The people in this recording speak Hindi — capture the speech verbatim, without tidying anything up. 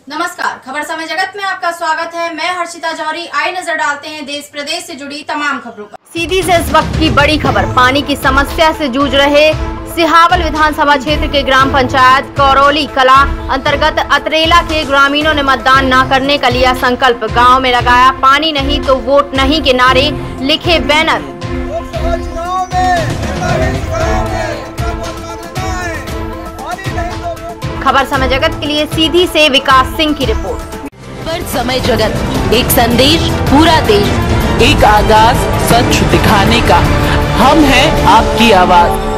नमस्कार, खबर समय जगत में आपका स्वागत है। मैं हर्षिता जौहरी। आई नजर डालते हैं देश प्रदेश से जुड़ी तमाम खबरों पर। सीधी से इस वक्त की बड़ी खबर। पानी की समस्या से जूझ रहे सिहावल विधानसभा क्षेत्र के ग्राम पंचायत करौली कला अंतर्गत अतरेला के ग्रामीणों ने मतदान न करने का लिया संकल्प। गांव में लगाया पानी नहीं तो वोट नहीं के नारे, लिखे बैनर। खबर समय जगत के लिए सीधी से विकास सिंह की रिपोर्ट। खबर समय जगत, एक संदेश पूरा देश, एक आगाज सच दिखाने का। हम हैं आपकी आवाज।